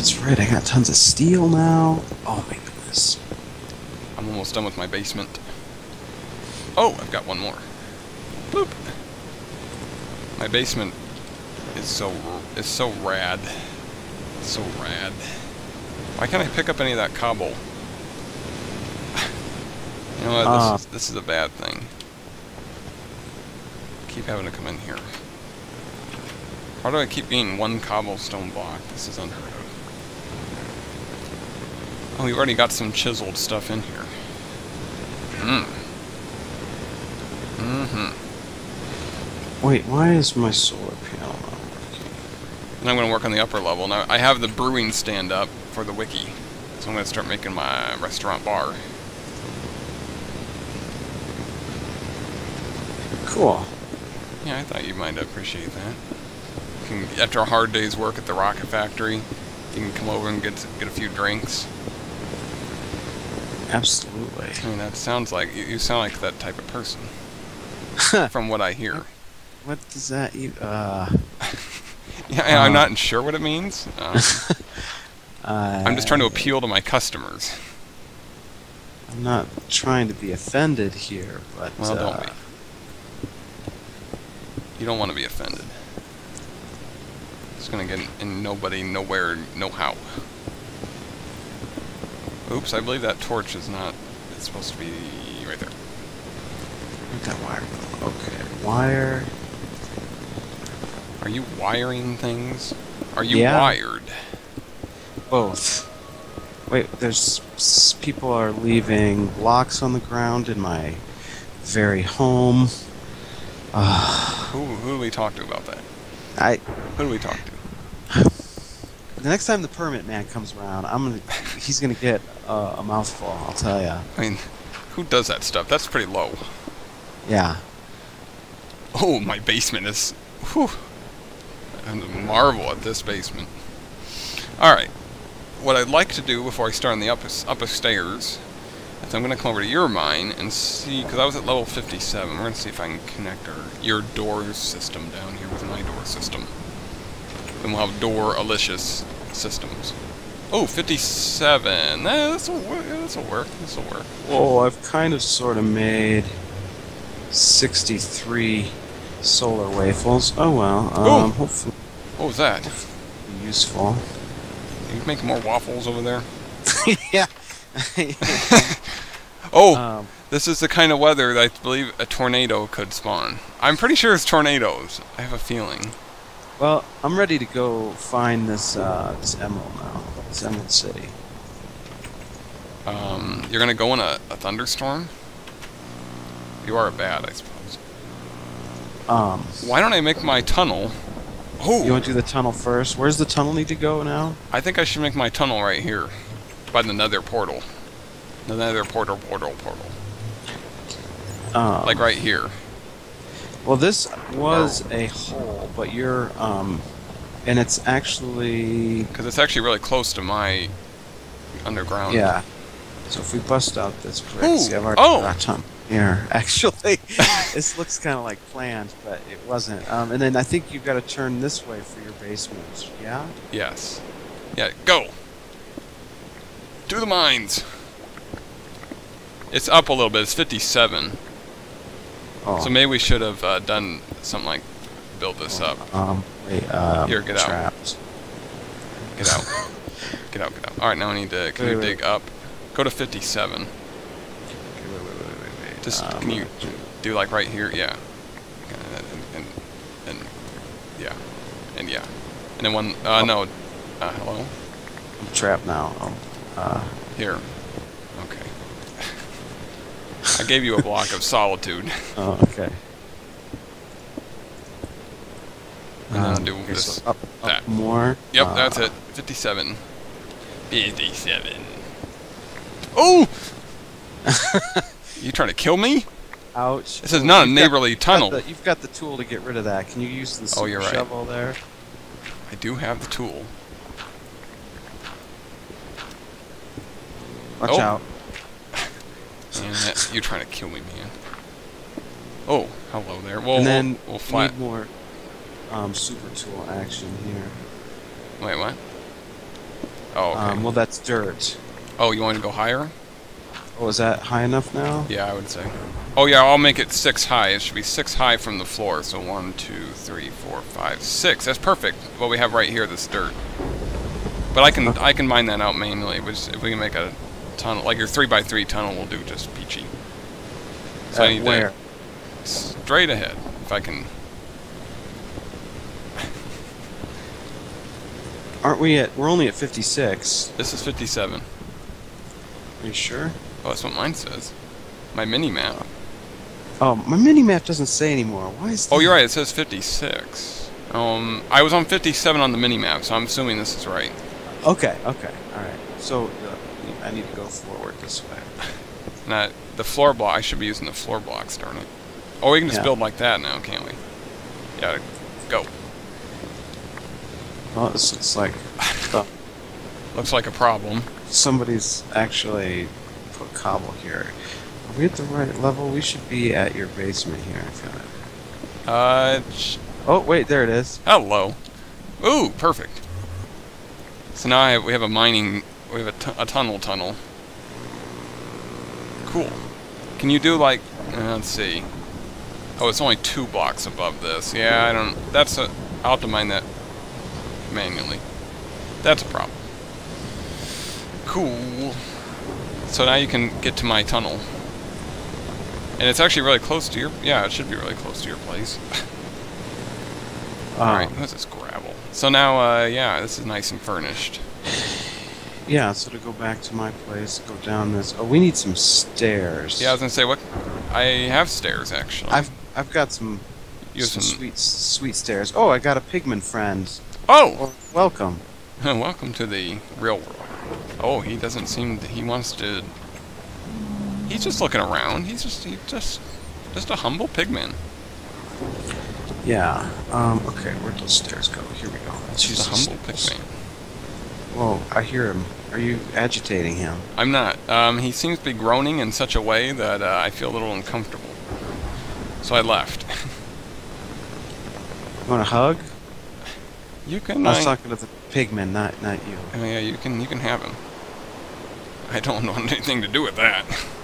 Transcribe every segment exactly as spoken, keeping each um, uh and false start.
that's right. I got tons of steel now. Oh my goodness. I'm almost done with my basement. Oh, I've got one more. Boop. My basement is so is so rad. So rad. Why can't I pick up any of that cobble? You know what? Uh, This is, this is a bad thing. Keep having to come in here. How do I keep being one cobblestone block? This is unheard of. Oh, we already got some chiseled stuff in here. Hmm. Mm-hmm. Wait, why is my solar panel not working? And I'm going to work on the upper level. Now, I have the brewing stand up for the wiki. So I'm going to start making my restaurant bar. Cool. Yeah, I thought you might appreciate that. You can, after a hard day's work at the rocket factory, you can come over and get get a few drinks. Absolutely. I mean, that sounds like you, you sound like that type of person, from what I hear. What does that even? Uh, Yeah, I'm uh, not sure what it means. Um, uh, I'm just trying to appeal to my customers. I'm not trying to be offended here, but Well, don't uh, be. You don't want to be offended. It's gonna get in nobody, nowhere, no how. Oops, I believe that torch is not. It's supposed to be right there. where'd that wire go? Okay, wire. Are you wiring things? Are you Yeah. wired? Both. Wait, there's s- people are leaving blocks on the ground in my very home. Uh, Who who do we talk to about that? I. Who do we talk to? The next time the permit man comes around, I'm gonna. He's gonna get uh, a mouthful. I'll tell ya. I mean, who does that stuff? That's pretty low. Yeah. Oh, my basement is. Whew. I'm a marvel at this basement. Alright. What I'd like to do before I start on the up, upper stairs is I'm going to come over to your mine and see, because I was at level fifty-seven, we're going to see if I can connect our, your doors system down here with my door system. Then we'll have door-alicious systems. Oh, fifty-seven. Eh, this'll work. This'll work. This'll work. Whoa, I've kind of sort of made sixty-three solar waffles. Oh well. Um, Ooh. hopefully What was that? useful. You make more waffles over there? Yeah. Oh, um, this is the kind of weather that I believe a tornado could spawn. I'm pretty sure it's tornadoes. I have a feeling. well, I'm ready to go find this uh, this emerald now. This Emerald City. Um, you're gonna go in a, a thunderstorm? You are bad, I suppose. Um, Why don't I make my tunnel? Oh, you want to do the tunnel first? Where's the tunnel need to go now? I think I should make my tunnel right here, by the Nether portal. The Nether portal, portal, portal. Um, Like right here. Well, this was a hole, but you're um, and it's actually Because it's actually really close to my underground. yeah. So if we bust out this brick, Ooh, see, I've already oh. got a ton here. Actually, this looks kind of like planned, but it wasn't. Um, and then I think you've got to turn this way for your basement. Yeah. Yes. Yeah, go! Do the mines! It's up a little bit, it's fifty-seven. Oh. So maybe we should have uh, done something like build this up. Um. Wait. Um, Here, get out. trapped. Get out. Get out, get out. Alright, now I need to, can Wait, you wait. dig up? Go to fifty-seven. Okay, wait, wait, wait, wait, wait. Just, Um, can you do like right here? Yeah. And, and, and, yeah. And yeah. And then one, uh, Oh. no. Uh, hello? I'm trapped now. Oh, uh, Here. Okay. I gave you a block of solitude. oh, okay. And then Um, do okay, this. so up, that. up more. Yep, Uh, that's it. fifty-seven. fifty-seven. Oh! You trying to kill me? Ouch. This is not a You've got- neighborly you've got tunnel. the- You've got the tool to get rid of that. Can you use the Oh, super you're right. shovel there? I do have the tool. Watch Oh. out. And that, you're trying to kill me, man. Oh, hello there. Well, and then we'll, we'll we flat. need more um, super tool action here. Wait, what? Oh, okay. Um, well, that's dirt. Oh, you want to go higher? Oh, is that high enough now? Yeah, I would say. Oh, yeah, I'll make it six high. It should be six high from the floor. So one, two, three, four, five, six. That's perfect. What we have right here, this dirt. But I can I can mine that out manually. Which if we can make a tunnel, like your three by three tunnel, will do just peachy. So Uh, I need where? to straight ahead. If I can. Aren't we at? We're only at fifty-six. This is fifty-seven. Are you sure? Oh, that's what mine says. My mini map. Oh, my mini map doesn't say anymore. Why is that? Oh, you're right. It says fifty-six. Um, I was on fifty-seven on the mini map, so I'm assuming this is right. Okay, okay, all right. So uh, I need to go forward this way. Not the floor block. I should be using the floor blocks, darn it. Oh, we can just Yeah. build like that now, can't we? Yeah, go. Well, this looks like uh, Looks like a problem. somebody's actually put cobble here. Are we at the right level? We should be at your basement here. I feel like. Uh, sh- Oh, wait, there it is. hello. Ooh, perfect. So now I have, we have a mining, we have a, tu- a tunnel tunnel. Cool. Can you do like, uh, let's see. Oh, it's only two blocks above this. Yeah, I don't, that's a, I'll have to mine that manually. That's a problem. Cool. So now you can get to my tunnel. And it's actually really close to your, yeah, it should be really close to your place. Alright, what's this gravel? So now, uh, yeah, this is nice and furnished. Yeah, so to go back to my place, go down this. Oh, we need some stairs. Yeah, I was gonna say, what, I have stairs, actually. I've I've got some, You have some some- sweet sweet stairs. Oh, I got a pigman friend. Oh! Well, welcome. Welcome to the real world. Oh, he doesn't seem to, he wants to, he's just looking around. He's just, he just, just a humble pigman. Yeah. Um. Okay. Where'd those stairs go? Here we go. Let's use Just a these humble stairs. pigman. Whoa! I hear him. Are you agitating him? I'm not. Um, he seems to be groaning in such a way that uh, I feel a little uncomfortable. So I left. You want a hug? You can. I was I- talking to the pigman, not not you. Oh yeah, you can. You can have him. I don't want anything to do with that.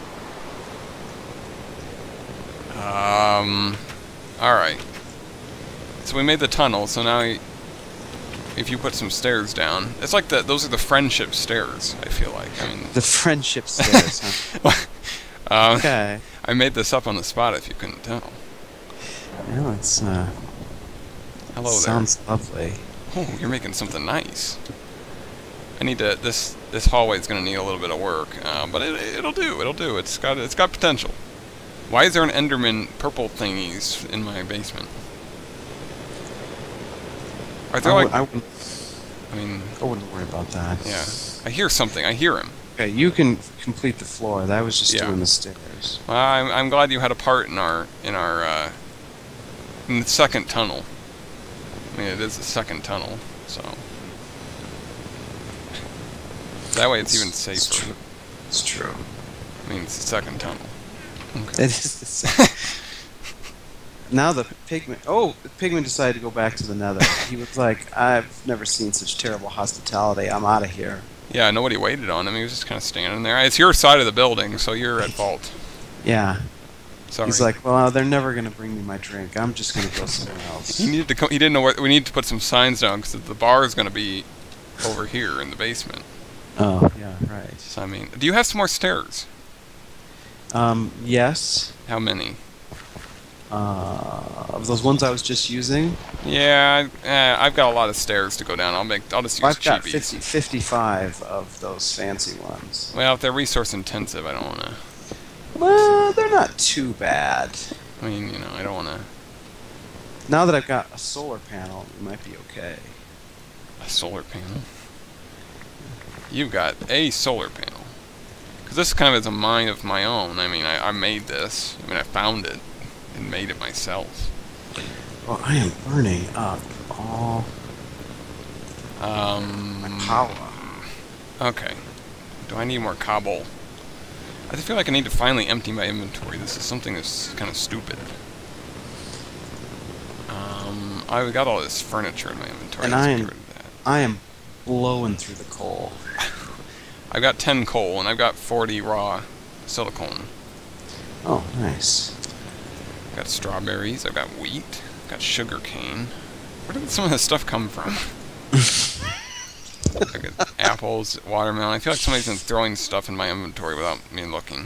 Um. All right. So we made the tunnel. So now, y- if you put some stairs down, it's like the those are the friendship stairs. I feel like. I mean. The friendship stairs. Huh? um, Okay. I made this up on the spot. If you couldn't tell. Yeah, it's uh. Hello sounds lovely. there. Oh, you're making something nice. I need to. This this hallway is going to need a little bit of work, uh, but it, it'll do. It'll do. It's got it's got potential. Why is there an Enderman purple thingies in my basement? Are there I, like? would, I, wouldn't, I mean, I wouldn't worry about that. yeah. I hear something. I hear him. Okay, you can complete the floor. That was just Yeah. doing the stairs. Well, I'm I'm glad you had a part in our in our uh, in the second tunnel. I mean, it is the second tunnel, so that way it's even It's safer. true. It's true. I mean, it's the second tunnel. It is the same. Now the pigman. Oh, the pigman decided to go back to the Nether. He was like, "I've never seen such terrible hospitality. I'm out of here." Yeah, nobody waited on him. He was just kind of standing there. It's your side of the building, so you're at fault. Yeah. Sorry. He's like, "Well, they're never gonna bring me my drink. I'm just gonna go somewhere else." He needed to. Co- he didn't know where. We need to put some signs down because the bar is going to be over here in the basement. Oh, yeah, right. So I mean, do you have some more stairs? Um, yes. How many? Uh, of those ones I was just using, Yeah, I, eh, I've got a lot of stairs to go down. I'll make. I'll just use I've got cheapies. fifty, fifty-five of those fancy ones. Well, if they're resource intensive, I don't want to. Well, they're not too bad. I mean, you know, I don't want to. Now that I've got a solar panel, it might be okay. A solar panel. You've got a solar panel. Because this kind of is a mine of my own. I mean, I, I made this. I mean, I found it and made it myself. Well, I am burning up all Um. my power. Okay. Do I need more cobble? I feel like I need to finally empty my inventory. This is something that's kind of stupid. Um, I've got all this furniture in my inventory. And Let's I get am- rid of that. I am blowing through the coal. I've got ten coal, and I've got forty raw silicone. Oh, nice. I've got strawberries, I've got wheat, I've got sugar cane. Where did some of this stuff come from? I've got apples, watermelon. I feel like somebody's been throwing stuff in my inventory without me looking.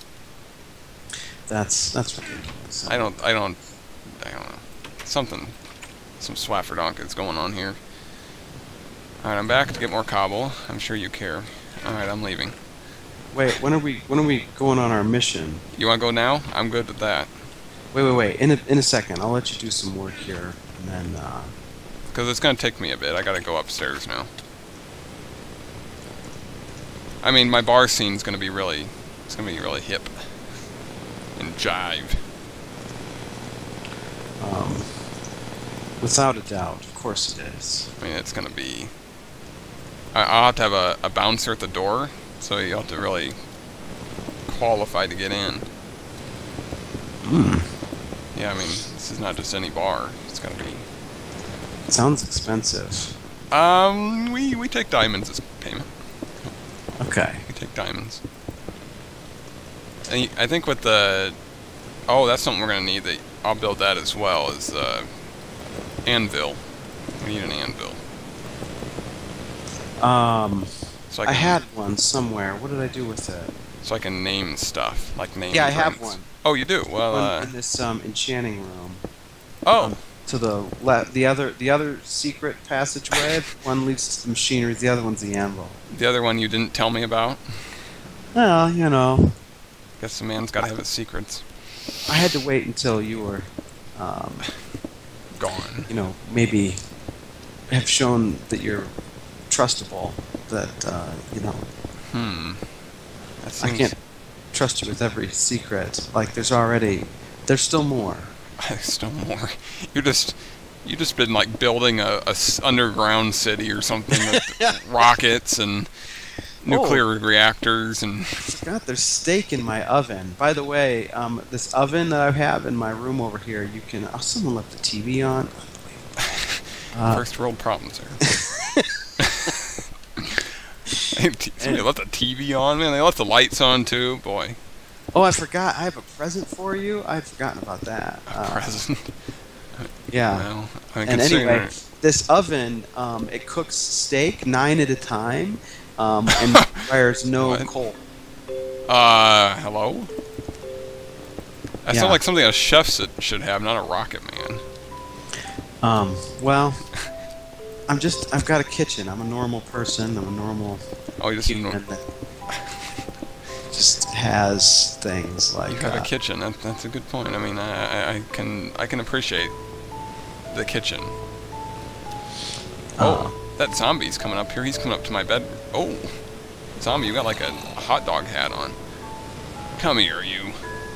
That's that's ridiculous. I don't, I don't, I don't know. Something, some swafferdonk going on here. Alright, I'm back to get more cobble. I'm sure you care. Alright, I'm leaving. Wait, when are we when are we going on our mission? You want to go now? I'm good with that. Wait, wait, wait. In a in a second, I'll let you do some work here, and then. Uh... Because it's gonna take me a bit. I gotta go upstairs now. I mean, my bar scene's gonna be really, it's gonna be really hip and jive. Um, without a doubt, of course it is. I mean, it's gonna be. I, I'll have to have a, a bouncer at the door, so you have to really qualify to get in. Hmm. Yeah, I mean, this is not just any bar. It's gotta be. It sounds expensive. Um, we we take diamonds as payment. Okay. We take diamonds. And y- I think with the, oh, that's something we're gonna need. That I'll build that as well. Is uh, anvil. We need an anvil. Um, So I, I can, had one somewhere. What did I do with it? so I can name stuff like name. Yeah, I have drinks. one. Oh, you do. Well, One uh, in this um, enchanting room. oh, Um, to the le the other the other secret passageway. One leads to the machinery. The other one's the anvil. the other one you didn't tell me about. Well, you know, Guess the man's got to have his secrets. I had to wait until you were, um, Gone. you know, maybe have shown that you're trustable. That uh, you know, Hmm. That I seems. can't trust you with every secret. Like there's already, there's still more. Still more. You just, you just been like building a, a s- underground city or something with rockets and nuclear Oh. reactors and. God, there's steak in my oven. By the way, um, this oven that I have in my room over here, you can. Oh, someone left the T V on. Uh, First world problems there. Somebody left the T V on, man. They left the lights on too. Boy, oh, I forgot. I have a present for you. I'd forgotten about that. a Uh, present. Yeah. Well, I And consider- anyway, this oven, um, it cooks steak nine at a time, um, and requires no What? coal. Uh, hello. That Yeah. sounds like something a chef should, should have, not a rocket man. Um, well, I'm just. I've got a kitchen. I'm a normal person. I'm a normal Oh, you just you human that just has things like. have a uh, kitchen. That, that's a good point. I mean, I, I, I can I can appreciate the kitchen. Uh, Oh, that zombie's coming up here. He's coming up to my bed. Oh, zombie, you got like a hot dog hat on. Come here, you.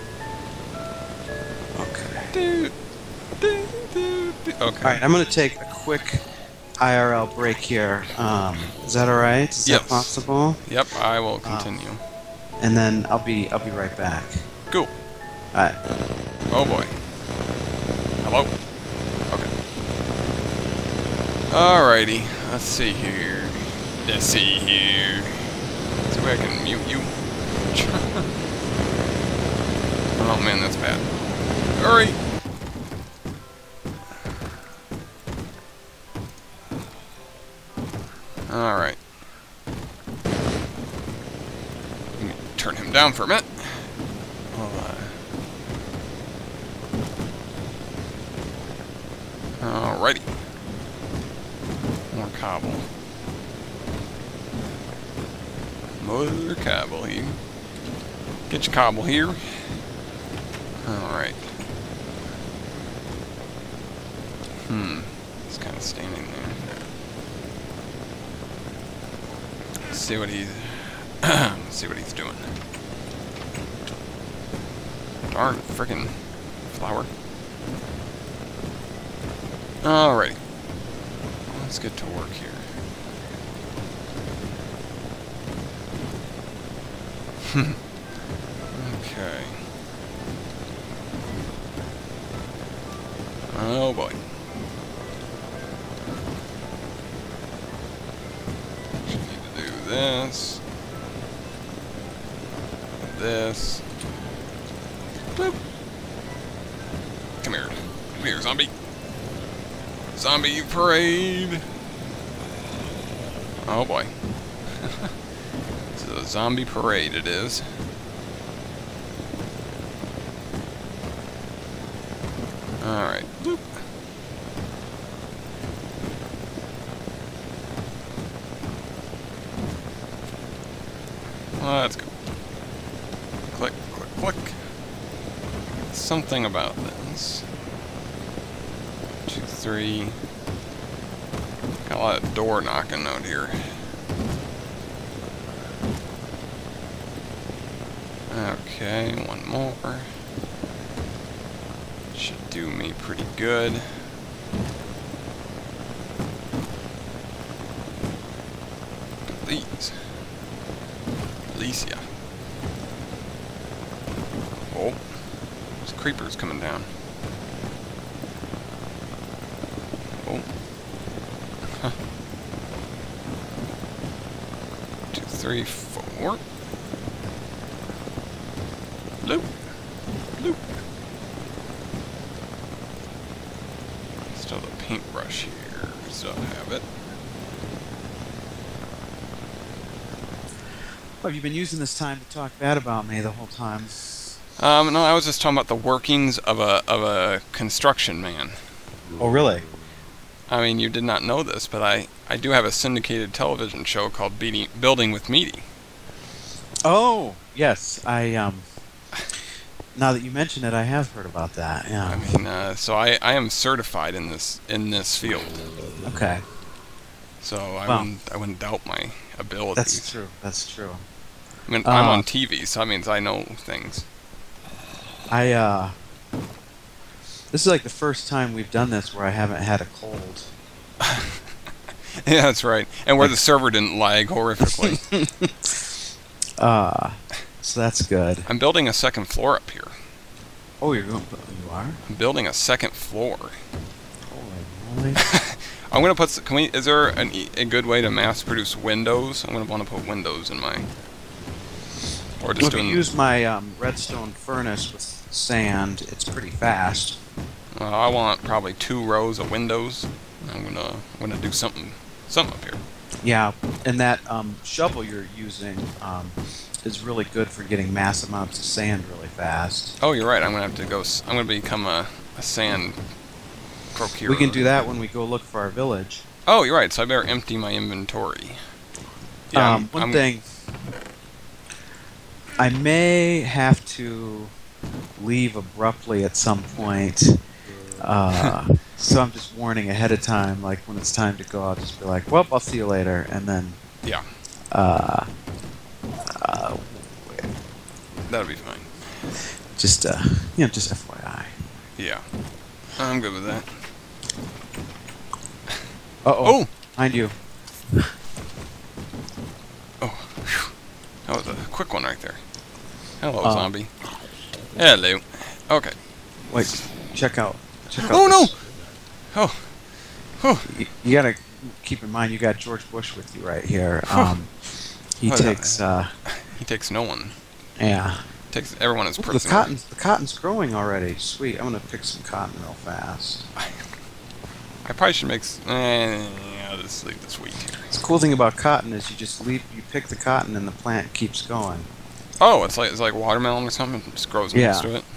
Okay. Do, do, do, do. Okay. All right. I'm gonna take a quick I R L break here. Um, is that all right? Is Yes. that possible? Yep, I will continue. And then I'll be I'll be right back. Cool. All right. Oh boy. Hello. Okay. Alrighty. Let's see here. Let's see here. See if I can mute you. Oh man, that's bad. Hurry. Alright. Let me turn him down for a minute. Well, uh, alrighty. More cobble. More cobble here. Get your cobble here. Alright. Hmm. He's kind of standing there. Let's see what he's let's see what he's doing. Darn frickin' flower. Alrighty. Let's get to work here. Okay. Oh boy. this. This. Boop. Come here. Come here, zombie. Zombie parade. Oh boy. This is a zombie parade, it is. Alright. Bloop. Let's go. Click, click, click. Something about this. Two, three. Got a lot of door knocking out here. Okay, one more. Should do me pretty good. Please. Alicia. Oh. There's creepers coming down. Oh. Huh. Two, three, four. Loop. Loop. Still the paintbrush here. Still have it. Well, have you been using this time to talk bad about me the whole time? Um, no, I was just talking about the workings of a of a construction man. Oh, really? I mean, you did not know this, but I, I do have a syndicated television show called Beating, Building with Meaty. Oh, yes. I um. Now that you mention it, I have heard about that. Yeah. I mean, uh, so I, I am certified in this in this field. Okay. So I Well, wouldn't I wouldn't doubt my abilities. That's true. That's true. I mean, Uh, I'm on T V, so that means I know things. I uh. This is like the first time we've done this where I haven't had a cold. Yeah, that's right. And where the server didn't lag horrifically. uh, so that's good. I'm building a second floor up here. Oh, you're going. You are. I'm building a second floor. Holy moly! I'm gonna put. s- Can we? Is there an, e- a good way to mass produce windows? I'm gonna want to put windows in my. Or Well, just if you doing. use my um, redstone furnace with sand, it's pretty fast. Uh, I want probably two rows of windows. I'm gonna. I'm gonna do something. Something up here. Yeah, and that um, shovel you're using um, is really good for getting mass amounts of sand really fast. Oh, you're right. I'm gonna have to go. S- I'm gonna become a, a sand procurer. We can do that when we go look for our village. Oh, you're right. So I better empty my inventory. Yeah. um, I'm- one I'm- thing, I may have to leave abruptly at some point. Uh, so I'm just warning ahead of time, like when it's time to go, I'll just be like, well, I'll see you later, and then, Yeah. uh, uh, That'll be fine. just, uh, you know, just F Y I. Yeah. I'm good with that. Uh-oh, Oh! behind you. Oh. Whew. That was a quick one right there. Hello, Uh, zombie. Hello. Okay. Wait, check out, check out Oh, no! this. Oh. Oh. You, you gotta keep in mind, you got George Bush with you right here. Um, he Oh, yeah. takes, uh, He takes no one. yeah. Takes everyone as Ooh, the prisoner. cotton's, the cotton's growing already. Sweet, I'm gonna pick some cotton real fast. I probably should make. S- eh, yeah, I'll just leave this wheat here. The cool thing about cotton is you just leave, you pick the cotton and the plant keeps going. Oh, it's like it's like watermelon or something. It just grows Yeah. next to it.